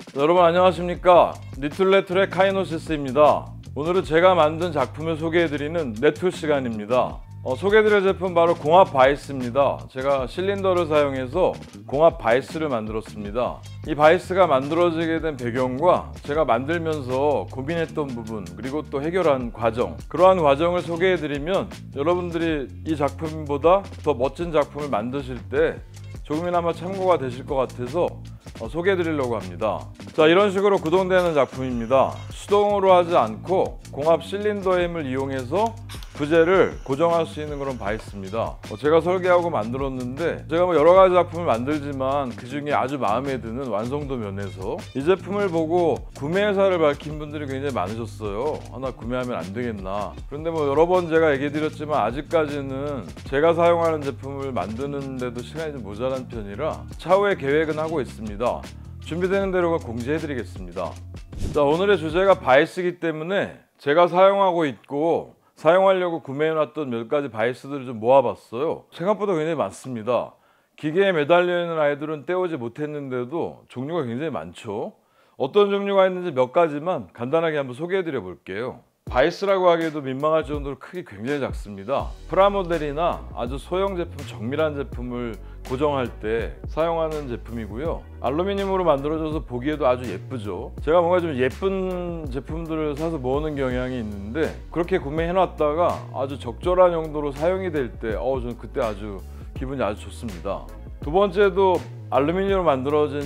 여러분 안녕하십니까. 리툴레툴의 카이노시스입니다. 오늘은 제가 만든 작품을 소개해드리는 네툴 시간입니다. 소개해드릴 제품 바로 공합 바이스입니다. 제가 실린더를 사용해서 공합 바이스를 만들었습니다. 이 바이스가 만들어지게 된 배경과 제가 만들면서 고민했던 부분, 그리고 또 해결한 과정, 그러한 과정을 소개해드리면 여러분들이 이 작품보다 더 멋진 작품을 만드실 때 조금이나마 참고가 되실 것 같아서 소개해드리려고 합니다. 자, 이런 식으로 구동되는 작품입니다. 수동으로 하지 않고 공합 실린더 힘을 이용해서 부재를 고정할 수 있는 그런 바이스입니다. 제가 설계하고 만들었는데 제가 여러 가지 작품을 만들지만 그 중에 아주 마음에 드는 완성도 면에서 이 제품을 보고 구매 의사를 밝힌 분들이 굉장히 많으셨어요. 하나 구매하면 안 되겠나. 그런데 여러 번 제가 얘기 드렸지만 아직까지는 제가 사용하는 제품을 만드는데도 시간이 좀 모자란 편이라 차후에 계획은 하고 있습니다. 준비되는 대로 공지해 드리겠습니다. 자, 오늘의 주제가 바이스이기 때문에 제가 사용하고 있고 사용하려고 구매해놨던 몇 가지 바이스들을 좀 모아봤어요. 생각보다 굉장히 많습니다. 기계에 매달려 있는 아이들은 떼오지 못했는데도 종류가 굉장히 많죠. 어떤 종류가 있는지 몇 가지만 간단하게 한번 소개해드려 볼게요. 바이스라고 하기에도 민망할 정도로 크기 굉장히 작습니다. 프라모델이나 아주 소형 제품, 정밀한 제품을 고정할 때 사용하는 제품이고요. 알루미늄으로 만들어져서 보기에도 아주 예쁘죠. 제가 뭔가 좀 예쁜 제품들을 사서 모으는 경향이 있는데 그렇게 구매해놨다가 아주 적절한 용도로 사용이 될 때 저는 그때 아주 기분이 아주 좋습니다. 두 번째도 알루미늄으로 만들어진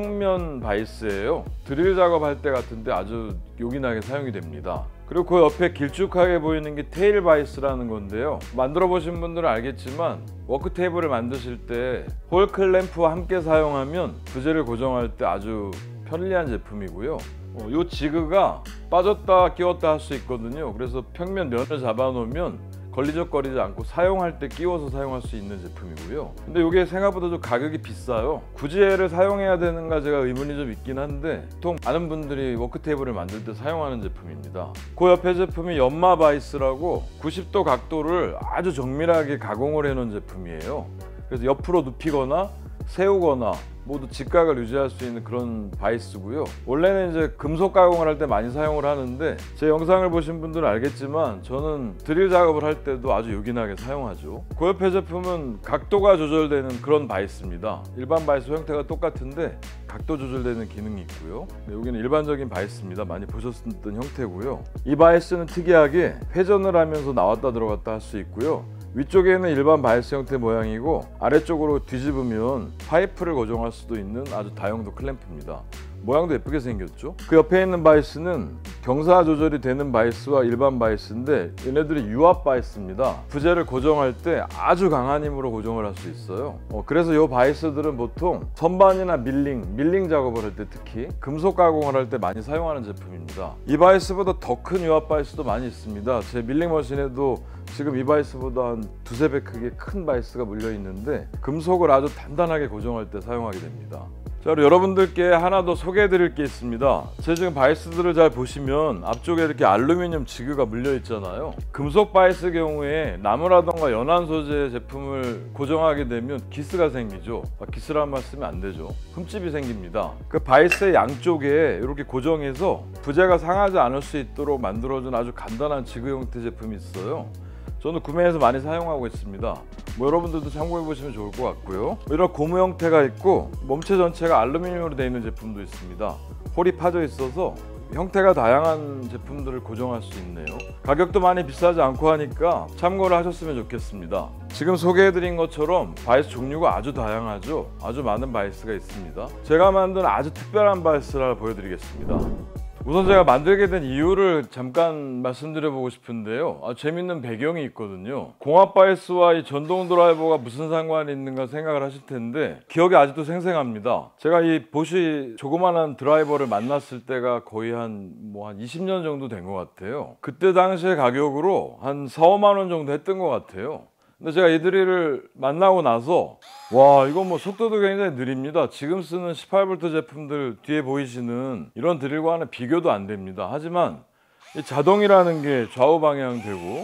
평면 바이스예요. 드릴 작업할 때 같은데 아주 요긴하게 사용이 됩니다. 그리고 그 옆에 길쭉하게 보이는 게 테일 바이스라는 건데요. 만들어 보신 분들은 알겠지만 워크 테이블을 만드실 때 홀 클램프와 함께 사용하면 부재를 고정할 때 아주 편리한 제품이고요. 이 지그가 빠졌다 끼웠다 할 수 있거든요. 그래서 평면 면을 잡아 놓으면 걸리적거리지 않고 사용할 때 끼워서 사용할 수 있는 제품이고요. 근데 이게 생각보다 좀 가격이 비싸요. 굳이 얘를 사용해야 되는가 제가 의문이 좀 있긴 한데 보통 많은 분들이 워크 테이블을 만들 때 사용하는 제품입니다. 그 옆에 제품이 연마 바이스라고 90도 각도를 아주 정밀하게 가공을 해 놓은 제품이에요. 그래서 옆으로 눕히거나 세우거나 모두 직각을 유지할 수 있는 그런 바이스고요. 원래는 이제 금속 가공을 할 때 많이 사용을 하는데 제 영상을 보신 분들은 알겠지만 저는 드릴 작업을 할 때도 아주 요긴하게 사용하죠. 그 옆에 제품은 각도가 조절되는 그런 바이스입니다. 일반 바이스 형태가 똑같은데 각도 조절되는 기능이 있고요. 여기는 일반적인 바이스입니다. 많이 보셨던 형태고요. 이 바이스는 특이하게 회전을 하면서 나왔다 들어갔다 할 수 있고요. 위쪽에는 일반 바이스 형태 모양이고 아래쪽으로 뒤집으면 파이프를 고정할 수도 있는 아주 다용도 클램프입니다. 모양도 예쁘게 생겼죠. 그 옆에 있는 바이스는 경사 조절이 되는 바이스와 일반 바이스인데 얘네들이 유압 바이스입니다. 부재를 고정할 때 아주 강한 힘으로 고정을 할 수 있어요. 그래서 이 바이스들은 보통 선반이나 밀링 작업을 할 때 특히 금속 가공을 할 때 많이 사용하는 제품입니다. 이 바이스보다 더 큰 유압 바이스도 많이 있습니다. 제 밀링 머신에도 지금 이 바이스보다 한 두세 배 크게 큰 바이스가 물려 있는데 금속을 아주 단단하게 고정할 때 사용하게 됩니다. 자, 여러분들께 하나 더 소개해 드릴 게 있습니다. 제 지금 바이스들을 잘 보시면 앞쪽에 이렇게 알루미늄 지그가 물려 있잖아요. 금속 바이스 경우에 나무라던가 연한 소재 제품을 고정하게 되면 기스가 생기죠. 기스란 말 쓰면 안 되죠. 흠집이 생깁니다. 그 바이스의 양쪽에 이렇게 고정해서 부재가 상하지 않을 수 있도록 만들어준 아주 간단한 지그 형태 제품이 있어요. 저는 구매해서 많이 사용하고 있습니다. 여러분들도 참고해 보시면 좋을 것 같고요. 이런 고무 형태가 있고 몸체 전체가 알루미늄으로 되어 있는 제품도 있습니다. 홀이 파져 있어서 형태가 다양한 제품들을 고정할 수 있네요. 가격도 많이 비싸지 않고 하니까 참고를 하셨으면 좋겠습니다. 지금 소개해드린 것처럼 바이스 종류가 아주 다양하죠. 아주 많은 바이스가 있습니다. 제가 만든 아주 특별한 바이스를 보여드리겠습니다. 우선 제가 만들게 된 이유를 잠깐 말씀드려보고 싶은데요. 재밌는 배경이 있거든요. 공합 바이스와 이 전동 드라이버가 무슨 상관이 있는가 생각을 하실 텐데 기억이 아직도 생생합니다. 제가 이 보쉬 조그만한 드라이버를 만났을 때가 거의 한 20년 정도 된 것 같아요. 그때 당시의 가격으로 한 4, 5만 원 정도 했던 것 같아요. 근데 제가 이 드릴을 만나고 나서 와, 이거 속도도 굉장히 느립니다. 지금 쓰는 18V 제품들 뒤에 보이시는 이런 드릴과는 비교도 안 됩니다. 하지만 이 자동이라는 게 좌우 방향 되고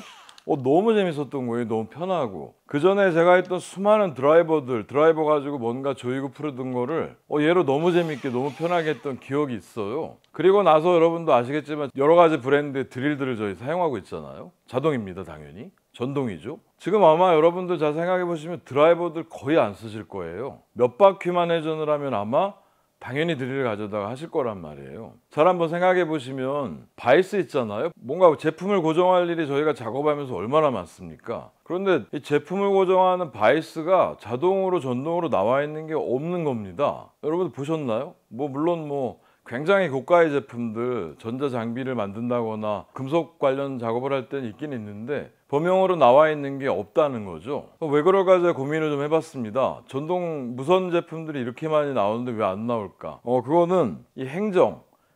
너무 재밌었던 거예요. 너무 편하고. 그 전에 제가 했던 수많은 드라이버 가지고 뭔가 조이고 풀었던 거를 얘로 너무 재밌게 너무 편하게 했던 기억이 있어요. 그리고 나서 여러분도 아시겠지만 여러 가지 브랜드의 드릴들을 저희 사용하고 있잖아요. 자동입니다, 당연히. 전동이죠. 지금 아마 여러분들 잘 생각해 보시면 드라이버들 거의 안 쓰실 거예요. 몇 바퀴만 회전을 하면 아마 당연히 드릴을 가져다가 하실 거란 말이에요. 잘 한번 생각해 보시면 바이스 있잖아요. 뭔가 제품을 고정할 일이 저희가 작업하면서 얼마나 많습니까? 그런데 이 제품을 고정하는 바이스가 자동으로 전동으로 나와 있는 게 없는 겁니다. 여러분 보셨나요? 물론 굉장히 고가의 제품들, 전자장비를 만든다거나 금속 관련 작업을 할 때는 있긴 있는데 범용으로 나와 있는 게 없다는 거죠. 왜 그럴까 제가 고민을 좀 해봤습니다. 전동 무선 제품들이 이렇게 많이 나오는데 왜 안 나올까? 그거는 이 행정,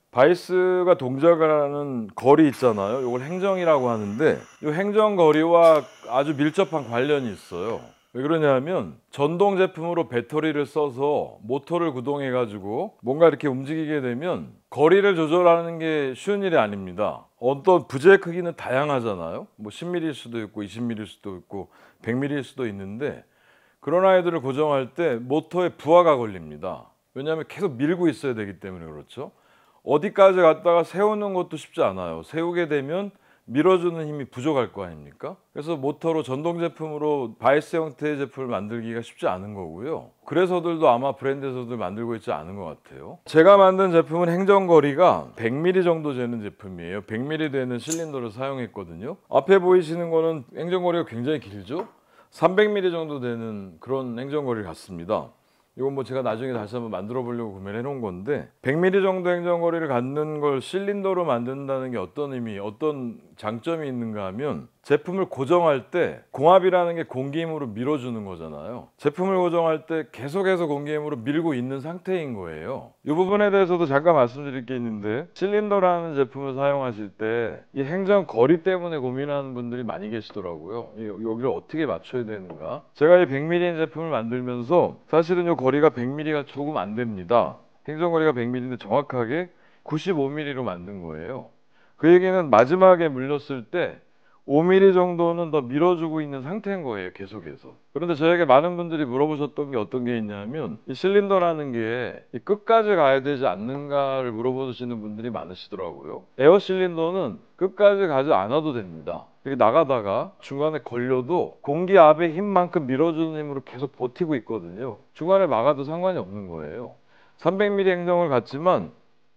바이스가 동작을 하는 거리 있잖아요. 이걸 행정이라고 하는데 이 행정 거리와 아주 밀접한 관련이 있어요. 왜 그러냐면 전동 제품으로 배터리를 써서 모터를 구동해 가지고 뭔가 이렇게 움직이게 되면 거리를 조절하는 게 쉬운 일이 아닙니다. 어떤 부재의 크기는 다양하잖아요. 10mm일 수도 있고 20mm일 수도 있고 100mm일 수도 있는데 그런 아이들을 고정할 때 모터에 부하가 걸립니다. 왜냐하면 계속 밀고 있어야 되기 때문에 그렇죠. 어디까지 갔다가 세우는 것도 쉽지 않아요. 세우게 되면 밀어주는 힘이 부족할 거 아닙니까? 그래서 모터로 전동 제품으로 바이스 형태의 제품을 만들기가 쉽지 않은 거고요. 그래서들도 아마 브랜드에서도 만들고 있지 않은 것 같아요. 제가 만든 제품은 행정거리가 100mm 정도 되는 제품이에요. 100mm 되는 실린더를 사용했거든요. 앞에 보이시는 거는 행정거리가 굉장히 길죠? 300mm 정도 되는 그런 행정거리 같습니다. 이건 제가 나중에 다시 한번 만들어 보려고 구매를 해놓은 건데 100mm 정도 행정거리를 갖는 걸 실린더로 만든다는 게 어떤 의미, 어떤 장점이 있는가 하면 제품을 고정할 때 공압이라는 게 공기 힘으로 밀어주는 거잖아요. 제품을 고정할 때 계속해서 공기 힘으로 밀고 있는 상태인 거예요. 이 부분에 대해서도 잠깐 말씀드릴 게 있는데 실린더라는 제품을 사용하실 때 이 행정거리 때문에 고민하는 분들이 많이 계시더라고요. 여기를 어떻게 맞춰야 되는가. 제가 이 100mm 제품을 만들면서 사실은 이 거리가 100mm가 조금 안 됩니다. 행정거리가 100mm인데 정확하게 95mm로 만든 거예요. 그 얘기는 마지막에 물렸을 때 5mm 정도는 더 밀어주고 있는 상태인 거예요, 계속해서. 그런데 저에게 많은 분들이 물어보셨던 게 어떤 게 있냐면 이 실린더라는 게 끝까지 가야 되지 않는가를 물어보시는 분들이 많으시더라고요. 에어 실린더는 끝까지 가지 않아도 됩니다. 이렇게 나가다가 중간에 걸려도 공기 압의 힘만큼 밀어주는 힘으로 계속 버티고 있거든요. 중간에 막아도 상관이 없는 거예요. 300mm 행정을 갖지만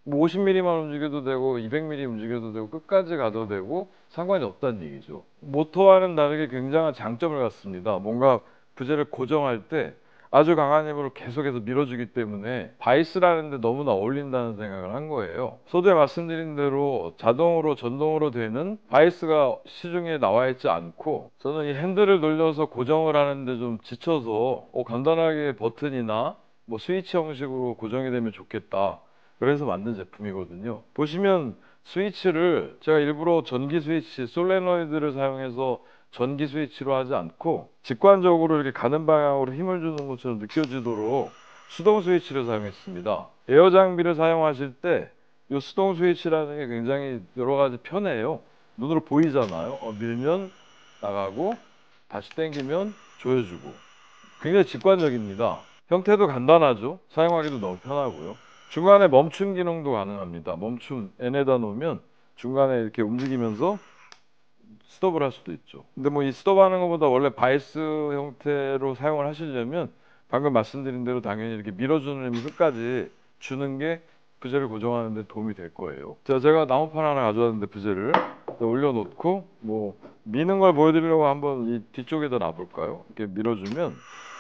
50mm만 움직여도 되고 200mm 움직여도 되고 끝까지 가도 되고 상관이 없다는 얘기죠. 모터와는 다르게 굉장한 장점을 갖습니다. 뭔가 부재를 고정할 때 아주 강한 힘으로 계속해서 밀어주기 때문에 바이스라는 데 너무나 어울린다는 생각을 한 거예요. 서두에 말씀드린 대로 자동으로 전동으로 되는 바이스가 시중에 나와 있지 않고 저는 이 핸들을 돌려서 고정을 하는데 좀 지쳐서 간단하게 버튼이나 스위치 형식으로 고정이 되면 좋겠다. 그래서 만든 제품이거든요. 보시면 스위치를 제가 일부러 전기 스위치, 솔레노이드를 사용해서 전기 스위치로 하지 않고 직관적으로 이렇게 가는 방향으로 힘을 주는 것처럼 느껴지도록 수동 스위치를 사용했습니다. 에어 장비를 사용하실 때 이 수동 스위치라는 게 굉장히 여러 가지 편해요. 눈으로 보이잖아요. 밀면 나가고 다시 당기면 조여주고 굉장히 직관적입니다. 형태도 간단하죠. 사용하기도 너무 편하고요. 중간에 멈춤 기능도 가능합니다. 멈춤 N에다 놓으면 중간에 이렇게 움직이면서 스톱을 할 수도 있죠. 근데 이 스톱하는 것보다 원래 바이스 형태로 사용을 하시려면 방금 말씀드린 대로 당연히 이렇게 밀어주는 힘을 끝까지 주는 게 부재를 고정하는 데 도움이 될 거예요. 제가 나무판 하나 가져왔는데 부재를 올려놓고 미는 걸 보여드리려고 한번 이 뒤쪽에다 놔볼까요? 이렇게 밀어주면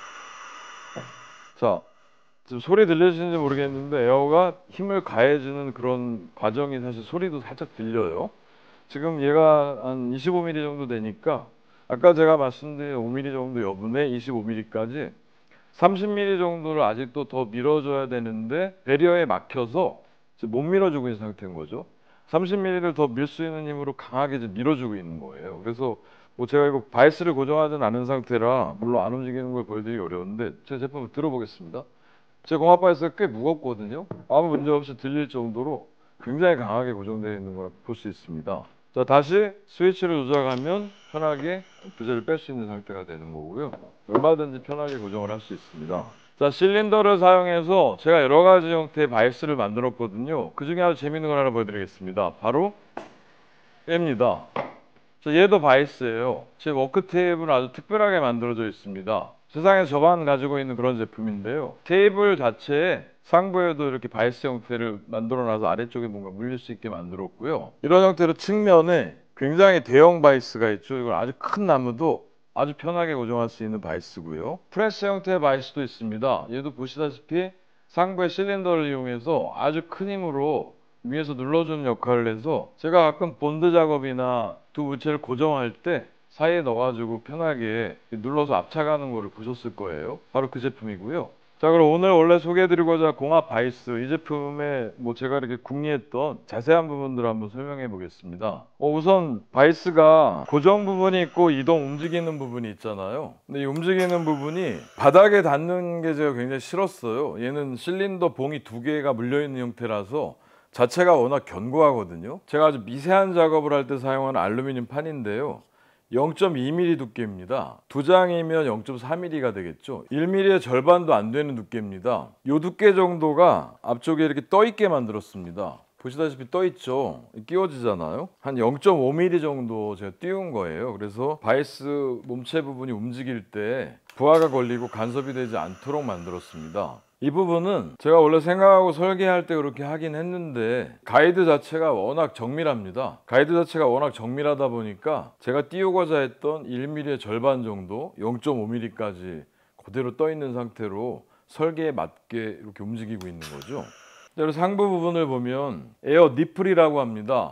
자, 지금 소리 들리시는지 모르겠는데 에어가 힘을 가해주는 그런 과정이 사실 소리도 살짝 들려요. 지금 얘가 한 25mm 정도 되니까 아까 제가 말씀드린 5mm 정도 여분의 25mm까지 30mm 정도를 아직도 더 밀어줘야 되는데 배리어에 막혀서 못 밀어주고 있는 상태인 거죠. 30mm를 더 밀 수 있는 힘으로 강하게 밀어주고 있는 거예요. 그래서 제가 이거 바이스를 고정하진 않은 상태라 물론 안 움직이는 걸 보여드리기 어려운데 제 제품을 들어보겠습니다. 제 공압 바이스가 꽤 무겁거든요. 아무 문제 없이 들릴 정도로 굉장히 강하게 고정되어 있는 걸 볼 수 있습니다. 자, 자, 다시 스위치를 조작하면 편하게 부재를 뺄 수 있는 상태가 되는 거고요. 얼마든지 편하게 고정을 할 수 있습니다. 자, 실린더를 사용해서 제가 여러 가지 형태의 바이스를 만들었거든요. 그 중에 아주 재밌는 걸 하나 보여드리겠습니다. 바로 얘입니다. 자, 얘도 바이스예요. 제 워크 테이블은 아주 특별하게 만들어져 있습니다. 세상에 저만 가지고 있는 그런 제품인데요. 테이블 자체에 상부에도 이렇게 바이스 형태를 만들어놔서 아래쪽에 뭔가 물릴 수 있게 만들었고요. 이런 형태로 측면에 굉장히 대형 바이스가 있죠. 이걸 아주 큰 나무도 아주 편하게 고정할 수 있는 바이스고요. 프레스 형태의 바이스도 있습니다. 얘도 보시다시피 상부의 실린더를 이용해서 아주 큰 힘으로 위에서 눌러주는 역할을 해서 제가 가끔 본드 작업이나 두 물체를 고정할 때 사이에 넣어가지고 편하게 눌러서 압착하는 거를 보셨을 거예요. 바로 그 제품이고요. 자, 그럼 오늘 원래 소개해드리고자 공합 바이스 이 제품에 제가 이렇게 궁리했던 자세한 부분들을 한번 설명해 보겠습니다. 우선 바이스가 고정 부분이 있고 이동 움직이는 부분이 있잖아요. 근데 이 움직이는 부분이 바닥에 닿는 게 제가 굉장히 싫었어요. 얘는 실린더 봉이 두 개가 물려있는 형태라서 자체가 워낙 견고하거든요. 제가 아주 미세한 작업을 할 때 사용하는 알루미늄 판인데요. 0.2mm 두께입니다. 두 장이면 0.4mm가 되겠죠. 1mm의 절반도 안 되는 두께입니다. 이 두께 정도가 앞쪽에 이렇게 떠 있게 만들었습니다. 보시다시피 떠 있죠. 끼워지잖아요. 한 0.5mm 정도 제가 띄운 거예요. 그래서 바이스 몸체 부분이 움직일 때 부하가 걸리고 간섭이 되지 않도록 만들었습니다. 이 부분은 제가 원래 생각하고 설계할 때 그렇게 하긴 했는데 가이드 자체가 워낙 정밀합니다. 가이드 자체가 워낙 정밀하다 보니까 제가 띄우고자 했던 1mm의 절반 정도 0.5mm까지 그대로 떠 있는 상태로 설계에 맞게 이렇게 움직이고 있는 거죠. 그리고 상부 부분을 보면 에어 니플이라고 합니다.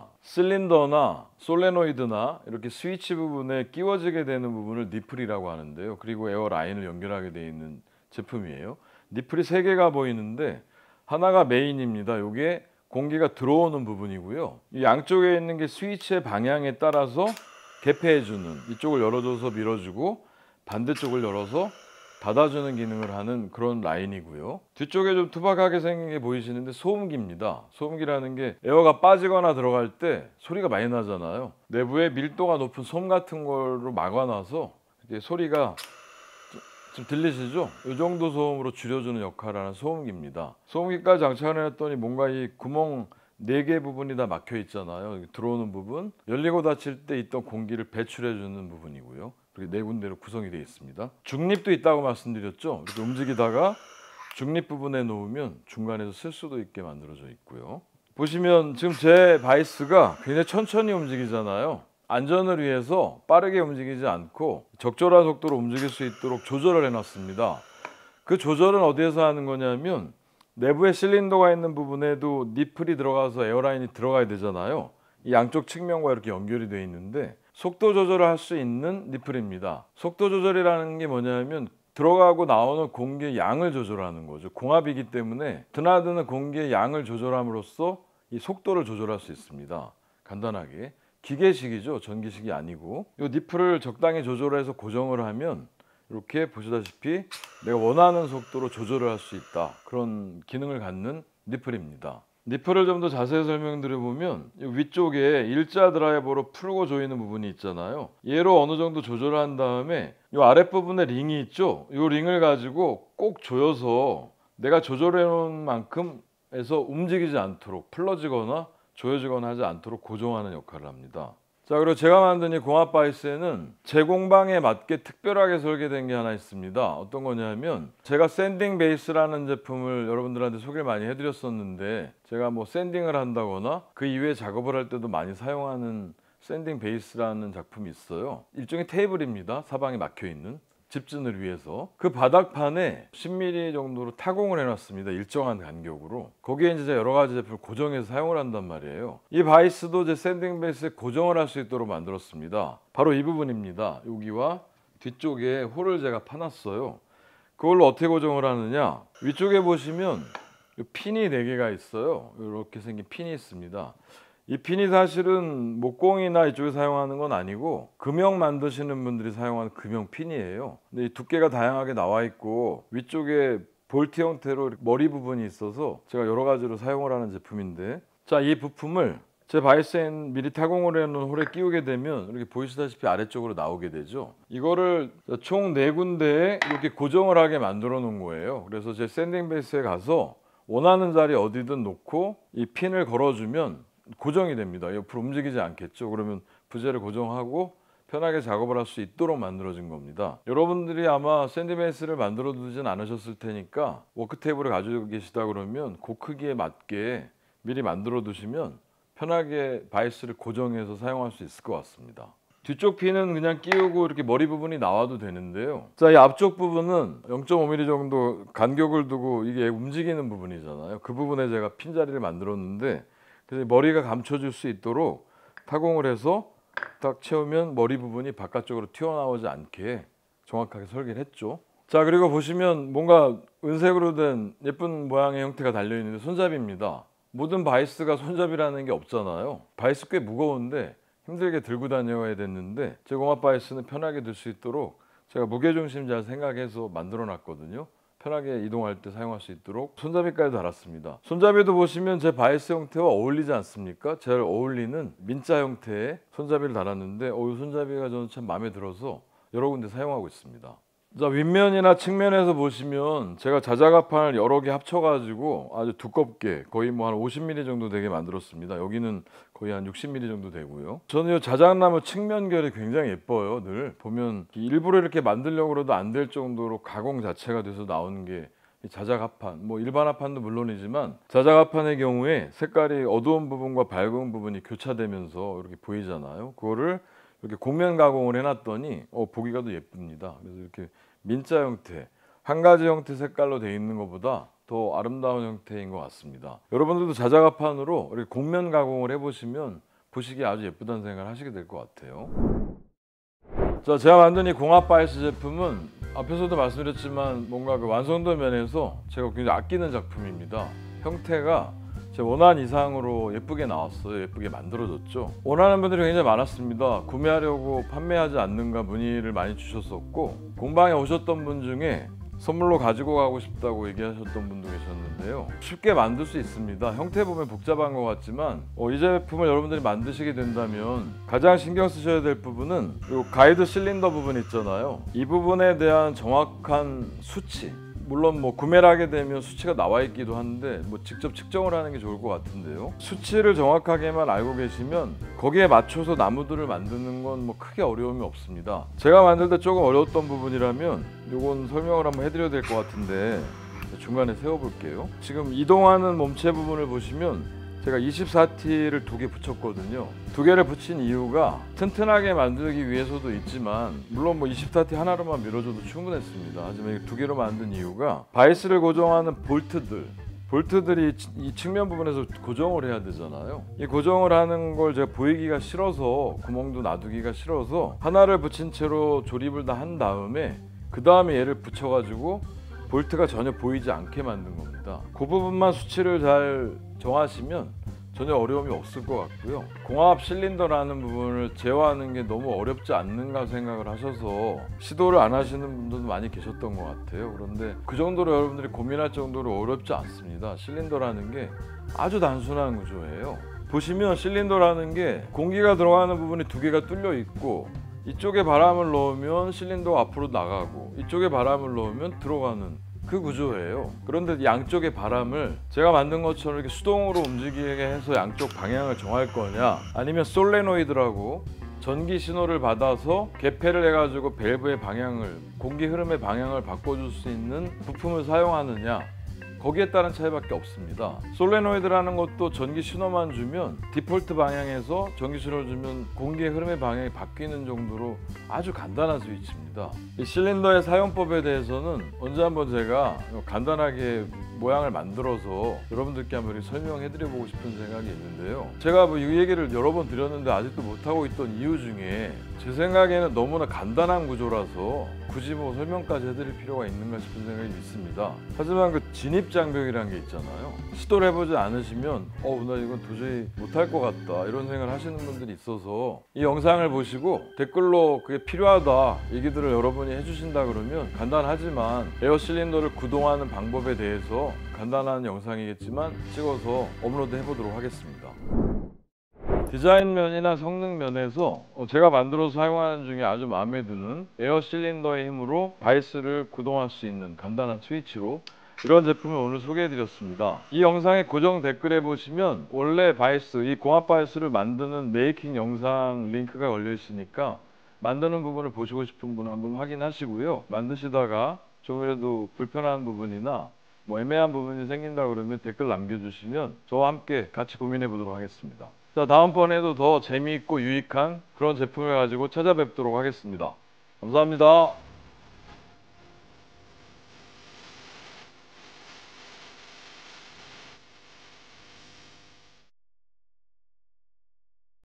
실린더나 솔레노이드나 이렇게 스위치 부분에 끼워지게 되는 부분을 니플이라고 하는데요. 그리고 에어 라인을 연결하게 되어 있는 제품이에요. 니플이 3개가 보이는데 하나가 메인입니다. 이게 공기가 들어오는 부분이고요. 이 양쪽에 있는 게 스위치의 방향에 따라서 개폐해주는, 이쪽을 열어줘서 밀어주고 반대쪽을 열어서 닫아주는 기능을 하는 그런 라인이고요. 뒤쪽에 좀 투박하게 생긴 게 보이시는데 소음기입니다. 소음기라는 게 에어가 빠지거나 들어갈 때 소리가 많이 나잖아요. 내부에 밀도가 높은 솜 같은 걸로 막아놔서 이렇게 소리가 좀 들리시죠? 이 정도 소음으로 줄여주는 역할을 하는 소음기입니다. 소음기까지 장착을 해놨더니 뭔가 이 구멍 4개 부분이 다 막혀 있잖아요. 들어오는 부분, 열리고 닫힐 때 있던 공기를 배출해주는 부분이고요. 그렇게 4군데로 구성이 되어 있습니다. 중립도 있다고 말씀드렸죠. 이렇게 움직이다가 중립 부분에 놓으면 중간에서 쓸 수도 있게 만들어져 있고요. 보시면 지금 제 바이스가 굉장히 천천히 움직이잖아요. 안전을 위해서 빠르게 움직이지 않고 적절한 속도로 움직일 수 있도록 조절을 해놨습니다. 그 조절은 어디에서 하는 거냐면 내부에 실린더가 있는 부분에도 니플이 들어가서 에어라인이 들어가야 되잖아요. 이 양쪽 측면과 이렇게 연결이 되어 있는데 속도 조절을 할 수 있는 니플입니다. 속도 조절이라는 게 뭐냐면 들어가고 나오는 공기의 양을 조절하는 거죠. 공합이기 때문에 드나드는 공기의 양을 조절함으로써 이 속도를 조절할 수 있습니다. 간단하게. 기계식이죠. 전기식이 아니고. 이 니플을 적당히 조절해서 고정을 하면 이렇게 보시다시피 내가 원하는 속도로 조절을 할 수 있다. 그런 기능을 갖는 니플입니다. 니플을 좀 더 자세히 설명드려보면 위쪽에 일자 드라이버로 풀고 조이는 부분이 있잖아요. 얘로 어느 정도 조절을 한 다음에 이 아랫부분에 링이 있죠. 이 링을 가지고 꼭 조여서 내가 조절해 놓은 만큼 해서 움직이지 않도록 풀러지거나 조여지거나 하지 않도록 고정하는 역할을 합니다. 자, 그리고 제가 만든 이 공합 바이스에는 제 공방에 맞게 특별하게 설계된 게 하나 있습니다. 어떤 거냐면 제가 샌딩 베이스라는 제품을 여러분들한테 소개를 많이 해드렸었는데 제가 샌딩을 한다거나 그 이외에 작업을 할 때도 많이 사용하는 샌딩 베이스라는 작품이 있어요. 일종의 테이블입니다. 사방에 막혀있는. 집진을 위해서 그 바닥판에 10mm 정도로 타공을 해놨습니다. 일정한 간격으로. 거기에 이제 여러 가지 제품을 고정해서 사용을 한단 말이에요. 이 바이스도 제 샌딩 베이스에 고정을 할 수 있도록 만들었습니다. 바로 이 부분입니다. 여기와 뒤쪽에 홀을 제가 파놨어요. 그걸로 어떻게 고정을 하느냐? 위쪽에 보시면 핀이 4개가 있어요. 이렇게 생긴 핀이 있습니다. 이 핀이 사실은 목공이나 이쪽에 사용하는 건 아니고 금형 만드시는 분들이 사용하는 금형 핀이에요. 근데 이 두께가 다양하게 나와 있고 위쪽에 볼트 형태로 머리 부분이 있어서 제가 여러 가지로 사용을 하는 제품인데, 자, 이 부품을 제 바이스엔 미리 타공을 해놓은 홀에 끼우게 되면 이렇게 보이시다시피 아래쪽으로 나오게 되죠. 이거를 총 4군데에 이렇게 고정을 하게 만들어 놓은 거예요. 그래서 제 샌딩 베이스에 가서 원하는 자리 어디든 놓고 이 핀을 걸어주면 고정이 됩니다. 옆으로 움직이지 않겠죠. 그러면 부재를 고정하고 편하게 작업을 할 수 있도록 만들어진 겁니다. 여러분들이 아마 샌딩 베이스를 만들어 두진 않으셨을 테니까 워크 테이블을 가지고 계시다 그러면 그 크기에 맞게 미리 만들어 두시면 편하게 바이스를 고정해서 사용할 수 있을 것 같습니다. 뒤쪽 핀은 그냥 끼우고 이렇게 머리 부분이 나와도 되는데요. 자, 이 앞쪽 부분은 0.5mm 정도 간격을 두고 이게 움직이는 부분이잖아요. 그 부분에 제가 핀 자리를 만들었는데 그래서 머리가 감춰질 수 있도록 타공을 해서 딱 채우면 머리 부분이 바깥쪽으로 튀어나오지 않게 정확하게 설계를 했죠. 자, 그리고 보시면 뭔가 은색으로 된 예쁜 모양의 형태가 달려있는데 손잡이입니다. 모든 바이스가 손잡이라는 게 없잖아요. 바이스 꽤 무거운데 힘들게 들고 다녀야 됐는데 제 공합 바이스는 편하게 들 수 있도록 제가 무게중심 잘 생각해서 만들어 놨거든요. 편하게 이동할 때 사용할 수 있도록 손잡이까지 달았습니다. 손잡이도 보시면 제 바이스 형태와 어울리지 않습니까? 잘 어울리는 민자 형태의 손잡이를 달았는데 이 손잡이가 저는 참 마음에 들어서 여러 군데 사용하고 있습니다. 자, 윗면이나 측면에서 보시면 제가 자작합판을 여러 개 합쳐가지고 아주 두껍게 거의 뭐 한 50mm 정도 되게 만들었습니다. 여기는 거의 한 60mm 정도 되고요. 저는 이 자작나무 측면결이 굉장히 예뻐요. 늘 보면 일부러 이렇게 만들려고 해도 안 될 정도로 가공 자체가 돼서 나오는 게 자작합판, 뭐 일반 합판도 물론이지만 자작합판의 경우에 색깔이 어두운 부분과 밝은 부분이 교차되면서 이렇게 보이잖아요. 그거를 이렇게 곡면 가공을 해놨더니 보기가 더 예쁩니다. 그래서 이렇게 민자 형태, 한 가지 형태 색깔로 되어 있는 것보다 더 아름다운 형태인 것 같습니다. 여러분들도 자작합판으로 이렇게 곡면 가공을 해보시면 보시기에 아주 예쁘다는 생각을 하시게 될 것 같아요. 자, 제가 만든 이 공합 바이스 제품은 앞에서도 말씀드렸지만 뭔가 그 완성도 면에서 제가 굉장히 아끼는 작품입니다. 형태가 제 원한 이상으로 예쁘게 나왔어요. 예쁘게 만들어졌죠. 원하는 분들이 굉장히 많았습니다. 구매하려고 판매하지 않는가 문의를 많이 주셨었고 공방에 오셨던 분 중에 선물로 가지고 가고 싶다고 얘기하셨던 분도 계셨는데요. 쉽게 만들 수 있습니다. 형태 보면 복잡한 것 같지만 이 제품을 여러분들이 만드시게 된다면 가장 신경 쓰셔야 될 부분은 이 가이드 실린더 부분 있잖아요. 이 부분에 대한 정확한 수치, 물론 뭐 구매를 하게 되면 수치가 나와 있기도 한데 뭐 직접 측정을 하는 게 좋을 것 같은데요. 수치를 정확하게만 알고 계시면 거기에 맞춰서 나무들을 만드는 건 뭐 크게 어려움이 없습니다. 제가 만들 때 조금 어려웠던 부분이라면 이건 설명을 한번 해드려야 될 것 같은데 중간에 세워볼게요. 지금 이동하는 몸체 부분을 보시면 제가 24T를 2개 붙였거든요. 2개를 붙인 이유가 튼튼하게 만들기 위해서도 있지만 물론 뭐 24T 하나로만 밀어줘도 충분했습니다. 하지만 2개로 만든 이유가 바이스를 고정하는 볼트들이 이 측면 부분에서 고정을 해야 되잖아요. 이 고정을 하는 걸 제가 보이기가 싫어서 구멍도 놔두기가 싫어서 하나를 붙인 채로 조립을 다 한 다음에 그 다음에 얘를 붙여가지고 볼트가 전혀 보이지 않게 만든 겁니다. 그 부분만 수치를 잘 정하시면 전혀 어려움이 없을 것 같고요. 공합 실린더라는 부분을 제어하는 게 너무 어렵지 않는가 생각을 하셔서 시도를 안 하시는 분들도 많이 계셨던 것 같아요. 그런데 그 정도로 여러분들이 고민할 정도로 어렵지 않습니다. 실린더라는 게 아주 단순한 구조예요. 보시면 실린더라는 게 공기가 들어가는 부분이 2개가 뚫려 있고 이쪽에 바람을 넣으면 실린더가 앞으로 나가고 이쪽에 바람을 넣으면 들어가는 그 구조예요. 그런데 양쪽의 바람을 제가 만든 것처럼 이렇게 수동으로 움직이게 해서 양쪽 방향을 정할 거냐, 아니면 솔레노이드라고 전기 신호를 받아서 개폐를 해가지고 밸브의 방향을, 공기 흐름의 방향을 바꿔줄 수 있는 부품을 사용하느냐, 거기에 따른 차이밖에 없습니다. 솔레노이드라는 것도 전기 신호만 주면 디폴트 방향에서 전기 신호를 주면 공기의 흐름의 방향이 바뀌는 정도로 아주 간단한 스위치입니다. 이 실린더의 사용법에 대해서는 언제 한번 제가 간단하게 모양을 만들어서 여러분들께 한번 설명해 드려보고 싶은 생각이 있는데요. 제가 뭐 이 얘기를 여러 번 드렸는데 아직도 못하고 있던 이유 중에 제 생각에는 너무나 간단한 구조라서 굳이 뭐 설명까지 해드릴 필요가 있는가 싶은 생각이 있습니다. 하지만 그 진입장벽이라는 게 있잖아요. 시도를 해보지 않으시면 나 이건 도저히 못할 것 같다 이런 생각을 하시는 분들이 있어서 이 영상을 보시고 댓글로 그게 필요하다 얘기들을 여러분이 해주신다 그러면 간단하지만 에어 실린더를 구동하는 방법에 대해서 간단한 영상이겠지만 찍어서 업로드 해보도록 하겠습니다. 디자인 면이나 성능 면에서 제가 만들어서 사용하는 중에 아주 마음에 드는 에어 실린더의 힘으로 바이스를 구동할 수 있는 간단한 스위치로 이런 제품을 오늘 소개해 드렸습니다. 이 영상의 고정 댓글에 보시면 원래 바이스, 이 공합 바이스를 만드는 메이킹 영상 링크가 걸려 있으니까 만드는 부분을 보시고 싶은 분은 한번 확인하시고요. 만드시다가 조금이라도 불편한 부분이나 뭐 애매한 부분이 생긴다 그러면 댓글 남겨주시면 저와 함께 같이 고민해 보도록 하겠습니다. 자, 다음번에도 더 재미있고 유익한 그런 제품을 가지고 찾아뵙도록 하겠습니다. 감사합니다.